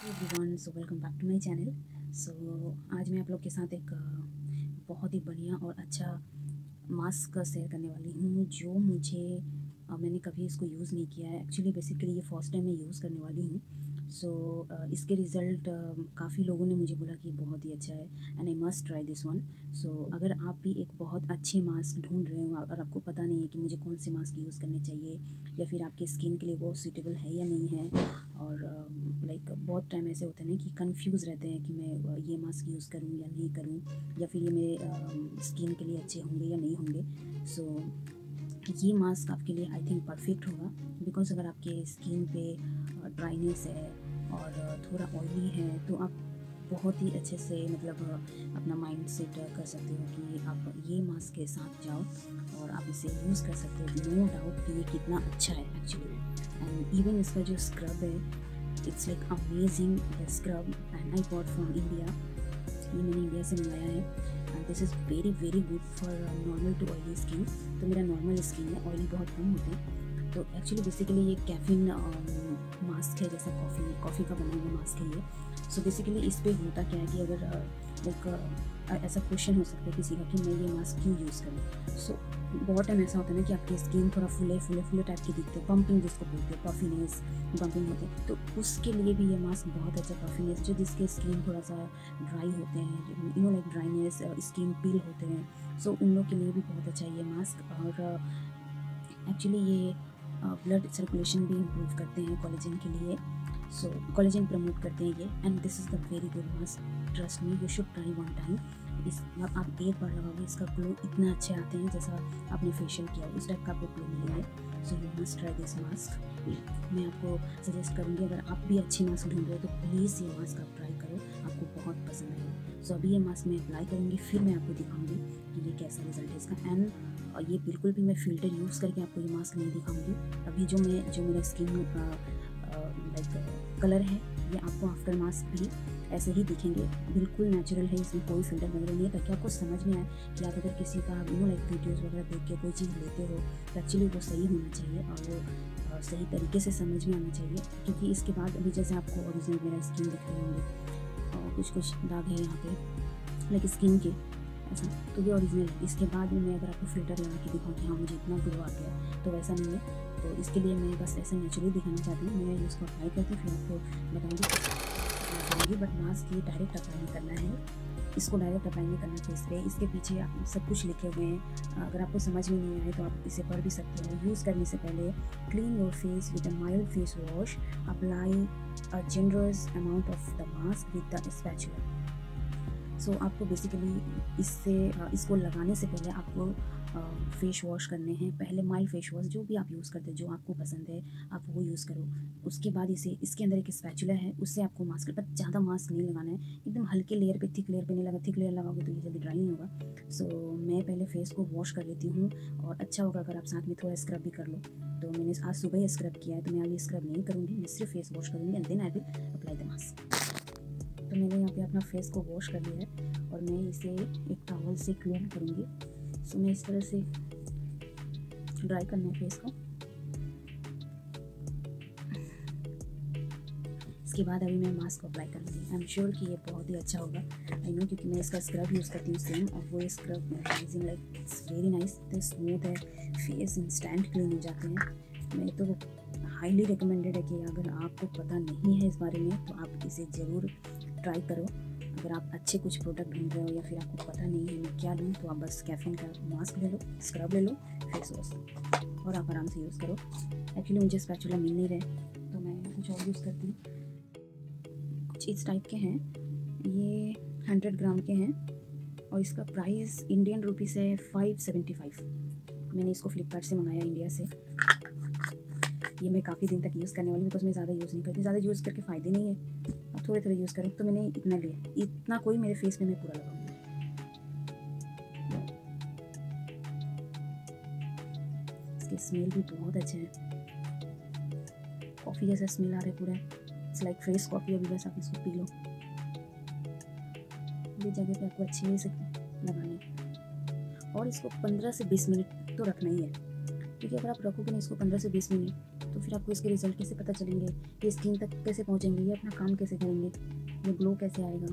Everyone, so welcome back to my channel. So आज मैं आप लोग के साथ एक बहुत ही बढ़िया और अच्छा मास्क शेयर करने वाली हूँ जो मुझे मैंने कभी इसको यूज़ नहीं किया है। एक्चुअली बेसिकली ये फर्स्ट टाइम मैं यूज़ करने वाली हूँ। सो इसके रिज़ल्ट काफ़ी लोगों ने मुझे बोला कि बहुत ही अच्छा है and I must try this one. So अगर आप भी एक बहुत अच्छे मास्क ढूंढ रहे हो और आपको पता नहीं है कि मुझे कौन से मास्क यूज़ करने चाहिए या फिर आपके स्किन के लिए वो सूटेबल है या नहीं है, और लाइक बहुत टाइम ऐसे होते हैं ना कि कंफ्यूज रहते हैं कि मैं ये मास्क यूज़ करूँ या नहीं करूँ, या फिर ये मेरे स्किन के लिए अच्छे होंगे या नहीं होंगे। सो ये मास्क आपके लिए आई थिंक परफेक्ट होगा, बिकॉज अगर आपके स्किन पे ड्राइनेस है और थोड़ा ऑयली है तो आप बहुत ही अच्छे से अपना माइंड सेट कर सकते हो कि आप ये मास्क के साथ जाओ और आप इसे यूज़ कर सकते हो। नो डाउट कि ये कितना अच्छा है एक्चुअली। एंड इवन इसका जो स्क्रब है, it's like amazing the scrub and I bought from India. ये मैंने इंडिया से मंगाया है and this is very very good for normal to oily skin. तो मेरा नॉर्मल स्किन है, ऑयली बहुत कम होते हैं। तो एक्चुअली बेसिकली ये कैफीन मास्क है, जैसा कॉफ़ी का बना हुआ मास्क है ये। सो बेसिकली इस पर होता क्या है कि अगर लाइक ऐसा क्वेश्चन हो सकता है किसी का कि मैं ये मास्क क्यों यूज़ करूँ। सो बहुत टाइम ऐसा होता है ना कि आपकी स्किन थोड़ा फुले टाइप की दिखते हैं, पम्पिंग जिसको बोलते हैं, पफिनेस बम्पिंग होते हैं। तो उसके लिए भी ये मास्क बहुत अच्छा, पफिनेस जो जिसके स्किन थोड़ा सा ड्राई होते हैं, लाइक ड्राइनेस, स्किन पील होते हैं, सो उन लोग के लिए भी बहुत अच्छा है ये मास्क। और एक्चुअली ये ब्लड सर्कुलेशन भी इम्प्रूव करते हैं कोलेजन के लिए। सो कोलेजन प्रमोट करते हैं ये, and this is the very good mask. Trust me, you should try one time. इस आप एक बार लगाओगे, इसका ग्लो इतना अच्छे आते हैं जैसा आपने फेशियल किया उस टाइप का आपको ग्लो मिलेंगे। So you must try this mask. मैं आपको सजेस्ट करूँगी, अगर आप भी अच्छे मास्क ढूंढ रहे हो तो प्लीज़ ये मास्क आप ट्राई करो, आपको बहुत पसंद आएगा। सो अभी ये मास्क मैं अप्लाई करूँगी, फिर मैं आपको दिखाऊँगी कि ये कैसा रिजल्ट है इसका। एंड ये बिल्कुल भी मैं फ़िल्टर यूज़ करके आपको ये मास्क नहीं दिखाऊंगी। अभी जो मेरा स्किन लाइक कलर है, ये आपको आफ्टर मास्क भी ऐसे ही दिखेंगे, बिल्कुल नेचुरल है, इसमें कोई फ़िल्टर वगैरह नहीं है, ताकि आपको समझ में आए कि आप अगर किसी का लाइक वीडियोज़ वगैरह देख के कोई चीज़ लेते हो तो एक्चुअली वो सही होना चाहिए और वो सही तरीके से समझ में आना चाहिए। क्योंकि इसके बाद अभी जैसे आपको ओरिजिनल मेरा स्किन दिख रहे होंगे और कुछ दाग है यहाँ पे लाइक स्किन के ऐसा, तो ये ओरिजिनल है। इसके बाद भी मैं अगर आपको फ़िल्टर लगा के दिखाऊँ कि हाँ मुझे इतना ग्लो आ गया, तो वैसा नहीं है। तो इसके लिए मैं बस ऐसे नेचुरली दिखाना चाहती हूँ। मैं इसको अप्लाई करती हूँ, फिर आपको बताऊँगी। बट मास्क ये डायरेक्ट अप्लाई नहीं करना है, इसको डायरेक्ट अप्लाई नहीं करना फेस पे। इसके पीछे सब कुछ लिखे हुए हैं, अगर आपको समझ में नहीं आए तो आप इसे पढ़ भी सकते हो। यूज़ करने से पहले clean your face with a mild face wash, apply a generous amount of the mask with the spatula. So आपको बेसिकली इसको लगाने से पहले आपको फेस वॉश करने हैं। पहले माइल्ड फेस वॉश जो भी आप यूज़ करते हैं, जो आपको पसंद है आप वो यूज़ करो। उसके बाद इसके अंदर एक स्पैचुला है, उससे आपको मास्क, बट ज़्यादा मास्क नहीं लगाना है, एकदम हल्के लेयर पे, थिक लेयर पे नहीं लगा। थिक लेयर लगाओगे तो ये जल्दी ड्राई नहीं होगा। सो मैं पहले फेस को वॉश कर लेती हूँ, और अच्छा होगा अगर आप साथ में थोड़ा स्क्रब भी कर लो। तो मैंने आज सुबह ही स्क्रब किया है, तो मैं अभी स्क्रब नहीं करूँगी, मैं सिर्फ फेस वॉश करूँगी and then I will apply the mask. तो मैंने यहाँ पे अपना फेस को वॉश कर लिया है और मैं इसे एक टॉवल से क्लीन करूँगी। सो मैं इस तरह से ड्राई करना है फेस को। इसके बाद अभी मैं मास्क अप्लाई करूँगी। आई एम श्योर कि ये बहुत ही अच्छा होगा। आई नो, क्योंकि मैं इसका स्क्रब यूज़ करती हूँ सेम, और वो scrub like it's very nice, इतना स्मूथ है, फेस इंस्टेंट क्लीन हो जाते हैं। मैं तो हाईली रिकमेंडेड है कि अगर आपको पता नहीं है इस बारे में तो आप इसे ज़रूर ट्राई करो। अगर आप अच्छे कुछ प्रोडक्ट ढूंढ रहे हो या फिर आपको पता नहीं है मैं क्या लूँ, तो आप बस कैफीन का मास्क ले लो, स्क्रब ले लो, फेस वॉश, और आप आराम से यूज़ करो। एक्चुअली मुझे स्पैचुला मिल नहीं रहे तो मैं कुछ और यूज़ करती हूँ। कुछ इस टाइप के हैं, ये 100 ग्राम के हैं और इसका प्राइस इंडियन रुपी से 575। मैंने इसको फ्लिपकार्ट से मंगाया, इंडिया से। ये मैं काफ़ी दिन तक यूज़ करने वाली हूँ, बिकॉज मैं ज़्यादा यूज़ नहीं करती, ज़्यादा यूज़ करके फ़ायदे नहीं है, अब थोड़े थोड़े यूज़ करूँ। तो मैंने इतना लिया, इतना कोई मेरे फेस में मैं पूरा लगाऊंगी। इसकी स्मेल भी बहुत अच्छा है, कॉफ़ी जैसा स्मेल आ रहा है पूरा, इट्स लाइक फ्रेश कॉफ़ी। अभी बस आप इसको पी लो। ये जगह पे आपको अच्छे से लगानी है और इसको 15 से 20 मिनट तो रखना ही है, क्योंकि अगर आप रखोगे ना इसको 15 से 20 मिनट तो फिर आपको इसके रिज़ल्ट कैसे पता चलेंगे, ये स्किन तक कैसे पहुँचेंगे, ये अपना काम कैसे करेंगे, ये ग्लो कैसे आएगा।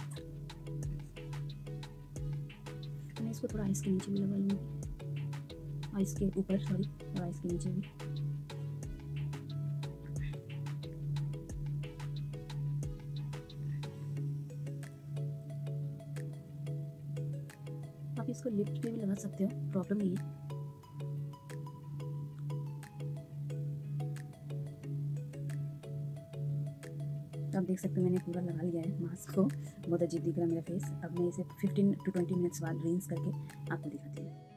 मैं इसको थोड़ा आइस के नीचे भी लगा लूँगी, आइस के ऊपर सॉरी, और आइस के नीचे भी। आप इसको लिप्स पे भी लगा सकते हो, प्रॉब्लम नहीं है। तो आप देख सकते हो मैंने पूरा लगा लिया है मास्क को, बहुत अजीब दिख रहा है मेरा फेस। अब मैं इसे 15 to 20 मिनट्स बाद रिंस करके आपको दिखाती हूँ।